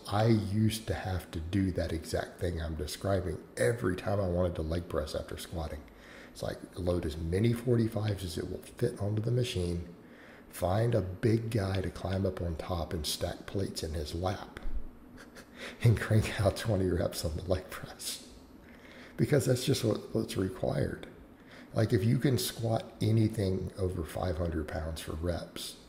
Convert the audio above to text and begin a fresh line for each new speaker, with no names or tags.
I used to have to do that exact thing I'm describing every time I wanted to leg press after squatting. It's like load as many 45s as it will fit onto the machine, find a big guy to climb up on top and stack plates in his lap, and crank out 20 reps on the leg press. Because that's just what's required. Like if you can squat anything over 500 pounds for reps,